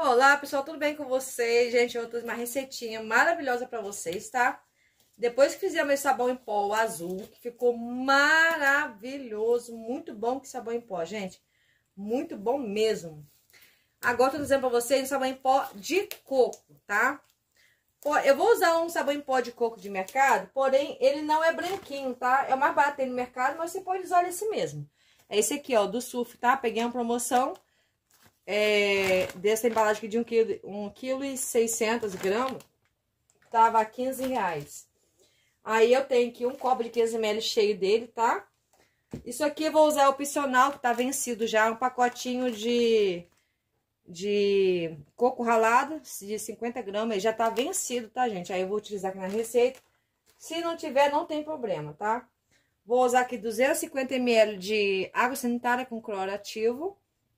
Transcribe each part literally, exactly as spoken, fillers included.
Olá, pessoal, tudo bem com vocês? Gente, eu trouxe uma receitinha maravilhosa pra vocês, tá? Depois que fizemos esse sabão em pó azul, que ficou maravilhoso, muito bom que sabão em pó, gente. Muito bom mesmo. Agora, eu tô dizendo pra vocês um sabão em pó de coco, tá? Eu vou usar um sabão em pó de coco de mercado, porém, ele não é branquinho, tá? É o mais barato no mercado, mas você pode usar esse mesmo. É esse aqui, ó, do Surf, tá? Peguei uma promoção é, dessa embalagem aqui de um quilo, um quilo e seiscentos gramas, tava a quinze reais. Aí eu tenho aqui um copo de quinze mililitros cheio dele, tá? Isso aqui eu vou usar opcional, que tá vencido já, um pacotinho de... de coco ralado de cinquenta gramas, ele já tá vencido, tá, gente? Aí eu vou utilizar aqui na receita. Se não tiver, não tem problema, tá? Vou usar aqui duzentos e cinquenta mililitros de água sanitária com cloro ativo.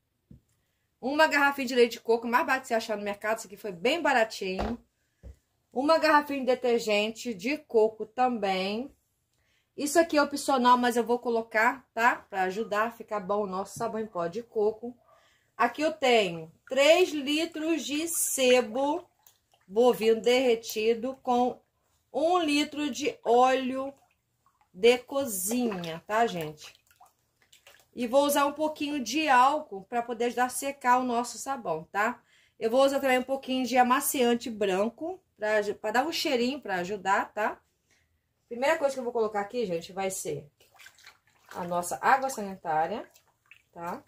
Uma garrafinha de leite de coco, mais barato que você achar no mercado, isso aqui foi bem baratinho. Uma garrafinha de detergente de coco também. Isso aqui é opcional, mas eu vou colocar, tá? Pra ajudar a ficar bom o nosso sabão em pó de coco. Aqui eu tenho três litros de sebo bovino derretido com um litro de óleo de cozinha, tá, gente? E vou usar um pouquinho de álcool para poder ajudar a secar o nosso sabão, tá? Eu vou usar também um pouquinho de amaciante branco para dar um cheirinho, para ajudar, tá? Primeira coisa que eu vou colocar aqui, gente, vai ser a nossa água sanitária, tá?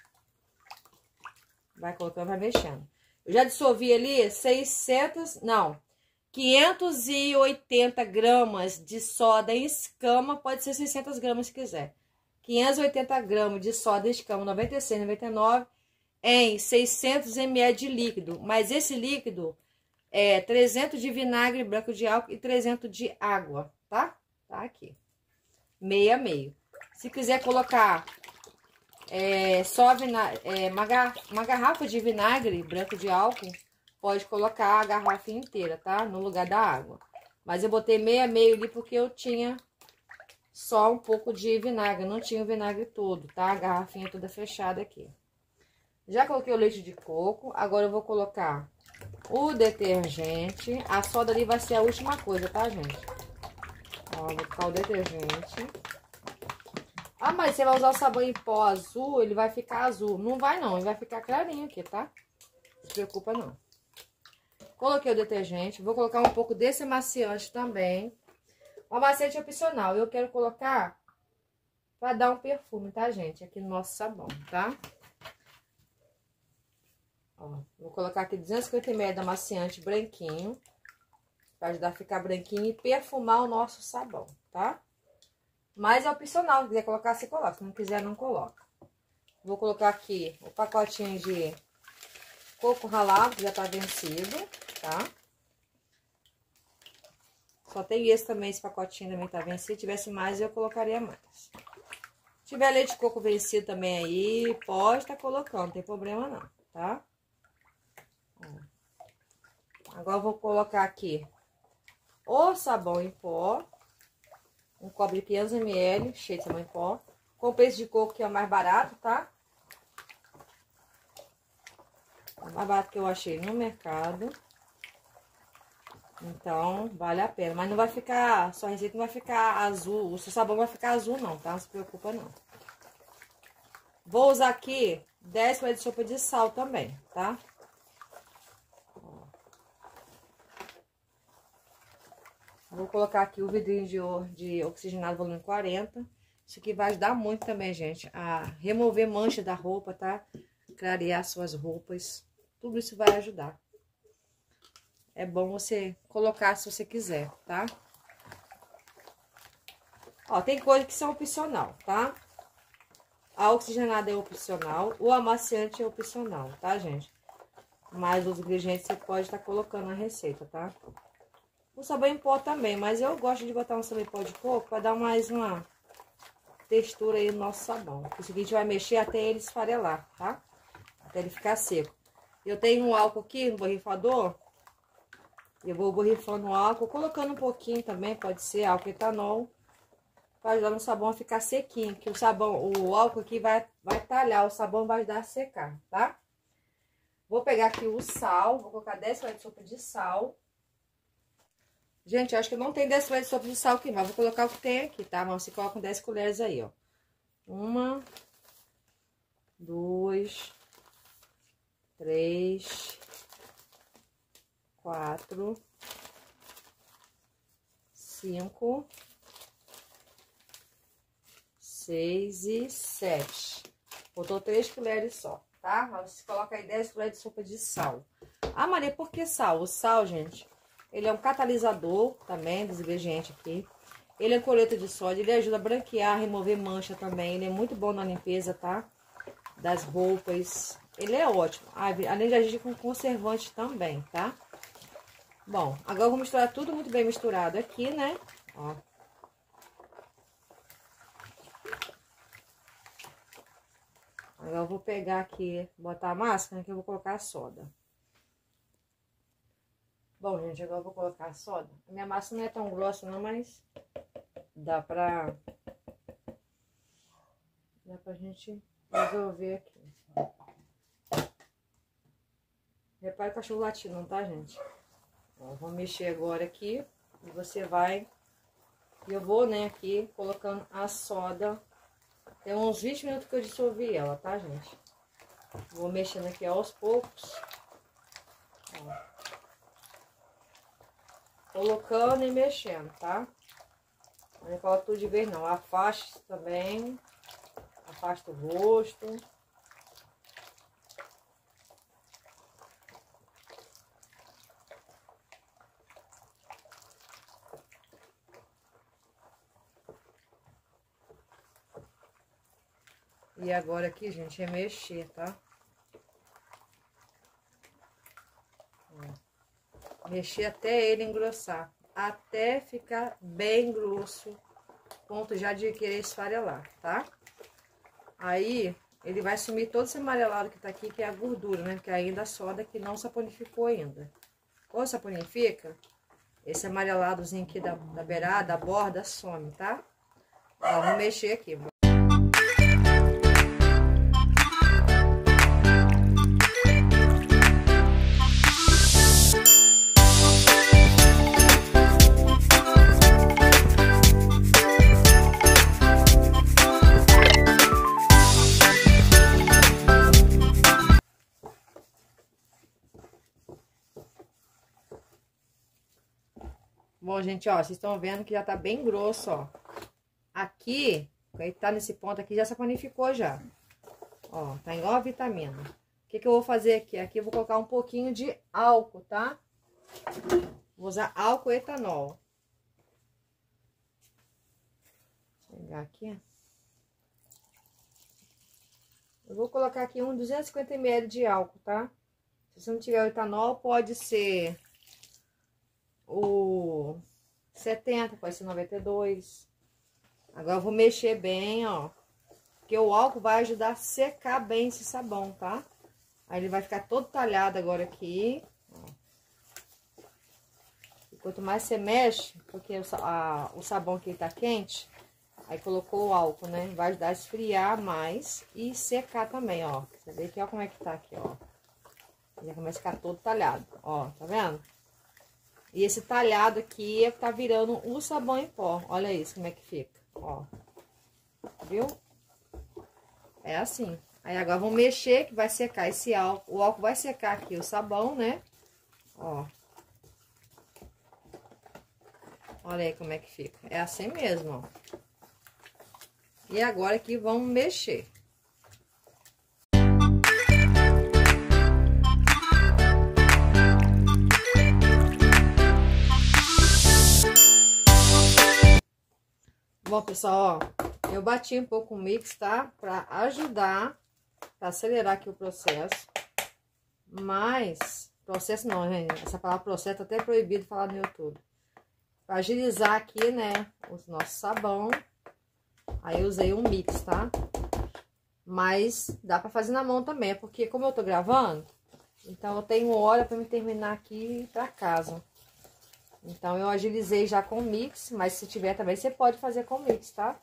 Vai colocando, vai mexendo. Eu já dissolvi ali seiscentos, não, quinhentos e oitenta gramas de soda em escama, pode ser seiscentas gramas se quiser. quinhentos e oitenta gramas de soda em escama, noventa e seis, noventa e nove, em seiscentos mililitros de líquido. Mas esse líquido é trezentos de vinagre branco de álcool e trezentos de água, tá? Tá aqui. Meio a meio. Se quiser colocar... É, só vinagre, é, uma, garrafa, uma garrafa de vinagre branco de álcool, pode colocar a garrafa inteira, tá? No lugar da água. Mas eu botei meia meio ali porque eu tinha só um pouco de vinagre, não tinha o vinagre todo, tá? A garrafinha toda fechada aqui. Já coloquei o leite de coco, agora eu vou colocar o detergente. A soda ali vai ser a última coisa, tá, gente? Ó, vou colocar o detergente. Ah, mas você vai usar o sabão em pó azul, ele vai ficar azul. Não vai não, ele vai ficar clarinho aqui, tá? Não se preocupa não. Coloquei o detergente, vou colocar um pouco desse amaciante também. O amaciante é opcional, eu quero colocar para dar um perfume, tá, gente? Aqui no nosso sabão, tá? Ó, vou colocar aqui duzentos e cinquenta mililitros de amaciante branquinho, para ajudar a ficar branquinho e perfumar o nosso sabão, tá? Mas é opcional, se quiser colocar, você coloca. Se não quiser, não coloca. Vou colocar aqui o pacotinho de coco ralado, que já tá vencido, tá? Só tem esse também, esse pacotinho também tá vencido. Se tivesse mais, eu colocaria mais. Se tiver leite de coco vencido também aí, pode estar colocando, não tem problema não, tá? Agora eu vou colocar aqui o sabão em pó. Um copo de quinhentos mililitros, cheio de sabão em pó. Comprei esse de coco, que é o mais barato, tá? É o mais barato que eu achei no mercado. Então, vale a pena. Mas não vai ficar, sua receita não vai ficar azul. O seu sabão vai ficar azul não, tá? Não se preocupa não. Vou usar aqui dez colheres de sopa de sal também, tá? Vou colocar aqui o vidrinho de, de oxigenado volume quarenta. Isso aqui vai ajudar muito também, gente, a remover mancha da roupa, tá? Clarear suas roupas. Tudo isso vai ajudar. É bom você colocar se você quiser, tá? Ó, tem coisas que são opcional, tá? A oxigenada é opcional, o amaciante é opcional, tá, gente? Mas os ingredientes você pode estar colocando na receita, tá? O sabão em pó também, mas eu gosto de botar um sabão em pó de coco para dar mais uma textura aí no nosso sabão. O seguinte, vai mexer até ele esfarelar, tá? Até ele ficar seco. Eu tenho um álcool aqui no borrifador. Eu vou borrifando o álcool, colocando um pouquinho também, pode ser álcool etanol, para ajudar no sabão a ficar sequinho, que o sabão, o álcool aqui vai, vai talhar, o sabão vai ajudar a secar, tá? Vou pegar aqui o sal, vou colocar dez colheres de sopa de sal. Gente, eu acho que não tem dez colheres de sopa de sal aqui, mas vou colocar o que tem aqui, tá? Mas você coloca dez colheres aí, ó. Uma, dois, três, quatro, cinco, seis e sete. Botou três colheres só, tá? Você coloca aí dez colheres de sopa de sal. Ah, Maria, por que sal? O sal, gente, ele é um catalisador também dos ingredientes aqui. Ele é cloreto de sódio, ele ajuda a branquear, remover mancha também. Ele é muito bom na limpeza, tá? Das roupas. Ele é ótimo. Além de agir com conservante também, tá? Bom, agora eu vou misturar tudo muito bem misturado aqui, né? Ó. Agora eu vou pegar aqui, botar a máscara, que eu vou colocar a soda. Bom, gente, agora eu vou colocar a soda. A minha massa não é tão grossa não, mas dá pra... Dá pra gente resolver aqui. Repare o cachorro latindo, não tá, gente? Ó, vou mexer agora aqui e você vai... E eu vou, né, aqui colocando a soda. Tem uns vinte minutos que eu dissolvi ela, tá, gente? Vou mexendo aqui aos poucos. Ó. Colocando e mexendo, tá? Não coloca tudo de vez não. Afaste também. Afasta o rosto. E agora aqui, gente, é mexer, tá? Ó. Mexer até ele engrossar. Até ficar bem grosso. Ponto já de querer esfarelar, tá? Aí, ele vai sumir todo esse amarelado que tá aqui, que é a gordura, né? Porque ainda a soda que não saponificou ainda. Quando saponifica, esse amareladozinho aqui da, da beirada, da borda, some, tá? Ó, vou mexer aqui. Bom, gente, ó, vocês estão vendo que já tá bem grosso, ó. Aqui, aí tá nesse ponto aqui, já saponificou já. Ó, tá igual a vitamina. O que que eu vou fazer aqui? Aqui eu vou colocar um pouquinho de álcool, tá? Vou usar álcool etanol. Vou pegar aqui. Eu vou colocar aqui uns duzentos e cinquenta mililitros de álcool, tá? Se você não tiver o etanol, pode ser... o setenta, pode ser noventa e dois. Agora eu vou mexer bem, ó. Porque o álcool vai ajudar a secar bem esse sabão, tá? Aí ele vai ficar todo talhado agora aqui. Ó. E quanto mais você mexe, porque o, a, o sabão aqui tá quente, aí colocou o álcool, né? Vai ajudar a esfriar mais e secar também, ó. Você vê aqui, ó, como é que tá aqui, ó. Já começa a ficar todo talhado, ó. Tá vendo? E esse talhado aqui tá virando um sabão em pó. Olha isso, como é que fica, ó. Viu? É assim. Aí agora vamos mexer que vai secar esse álcool. O álcool vai secar aqui o sabão, né? Ó. Olha aí como é que fica. É assim mesmo, ó. E agora aqui vamos mexer. Bom, pessoal, ó, eu bati um pouco o mix, tá? Pra ajudar, pra acelerar aqui o processo. Mas, processo não, gente. Essa palavra processo é até proibido falar no YouTube. Pra agilizar aqui, né, o nosso sabão. Aí eu usei um mix, tá? Mas dá pra fazer na mão também, porque como eu tô gravando, então eu tenho hora pra me terminar aqui e ir pra casa. Então, eu agilizei já com mix, mas se tiver também, você pode fazer com mix, tá?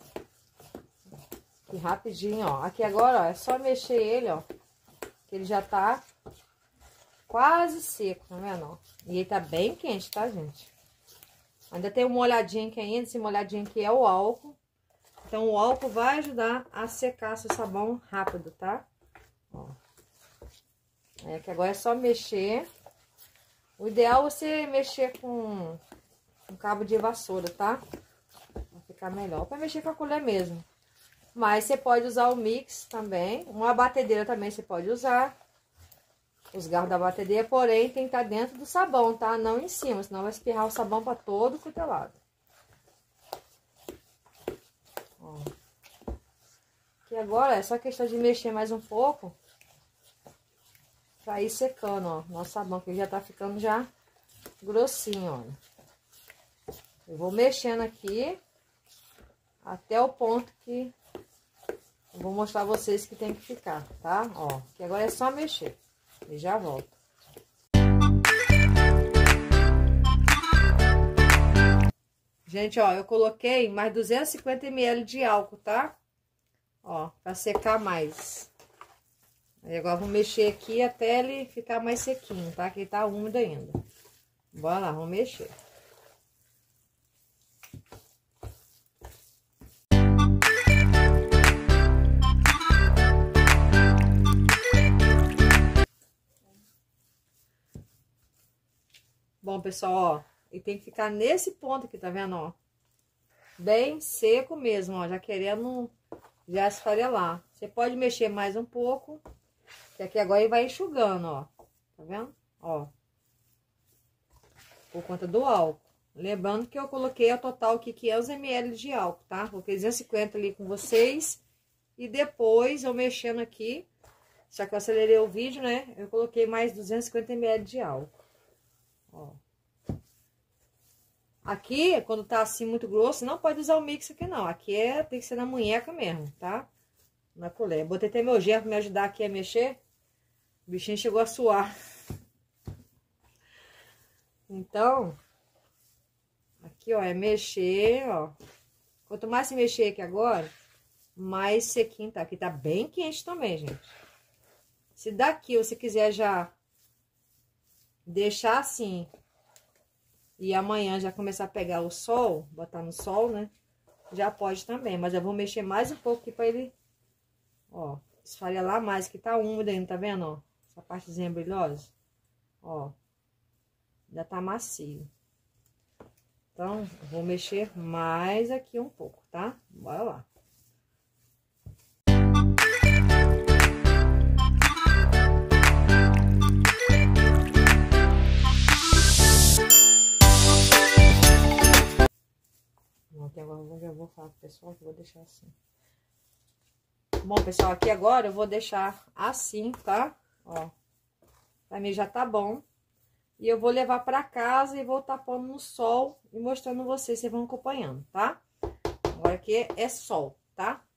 Aqui rapidinho, ó. Aqui agora, ó, é só mexer ele, ó. Que ele já tá quase seco, tá vendo, ó? E ele tá bem quente, tá, gente? Ainda tem uma molhadinha aqui ainda, esse molhadinho aqui é o álcool. Então, o álcool vai ajudar a secar seu sabão rápido, tá? Ó. É que agora é só mexer. O ideal é você mexer com um cabo de vassoura, tá? Vai ficar melhor. Pra mexer com a colher mesmo. Mas você pode usar o mix também. Uma batedeira também você pode usar. Os garros da batedeira, porém, tem que estar dentro do sabão, tá? Não em cima, senão vai espirrar o sabão pra todo quanto é lado. Ó. Aqui agora é só questão de mexer mais um pouco. Pra ir secando, ó. Nosso sabão que já tá ficando já grossinho, ó. Eu vou mexendo aqui até o ponto que eu vou mostrar a vocês que tem que ficar, tá? Ó, que agora é só mexer. E já volto. Gente, ó, eu coloquei mais duzentos e cinquenta mililitros de álcool, tá? Ó, pra secar mais. Aí agora vou mexer aqui até ele ficar mais sequinho, tá? Que ele tá úmido ainda. Bora lá, vamos mexer. Bom, pessoal, ó, e tem que ficar nesse ponto aqui, tá vendo, ó? Bem seco mesmo, ó, já querendo já esfarelar. Você pode mexer mais um pouco, que aqui agora ele vai enxugando, ó, tá vendo? Ó, por conta do álcool. Lembrando que eu coloquei ao total aqui quinhentos mililitros de álcool, tá? Coloquei duzentos e cinquenta ali com vocês e depois eu mexendo aqui, só que eu acelerei o vídeo, né? Eu coloquei mais duzentos e cinquenta mililitros de álcool. Ó. Aqui, quando tá assim muito grosso, não pode usar o mix aqui não. Aqui é, tem que ser na munheca mesmo, tá? Na colher. Botei até meu genro pra me ajudar aqui a mexer. O bichinho chegou a suar. Então, aqui, ó, é mexer, ó. Quanto mais se mexer aqui agora, mais sequinho tá. Aqui tá bem quente também, gente. Se daqui você quiser já deixar assim e amanhã já começar a pegar o sol, botar no sol, né? Já pode também, mas eu vou mexer mais um pouco aqui pra ele, ó, esfarelar mais, que tá úmido ainda, tá vendo, ó? Essa partezinha brilhosa, ó, já tá macio. Então, eu vou mexer mais aqui um pouco, tá? Bora lá. Aqui agora eu já vou falar pro pessoal que eu vou deixar assim. Bom, pessoal, aqui agora eu vou deixar assim, tá? Ó, pra mim já tá bom. E eu vou levar pra casa e vou tapando no sol e mostrando vocês, vocês vão acompanhando, tá? Agora aqui é sol, tá?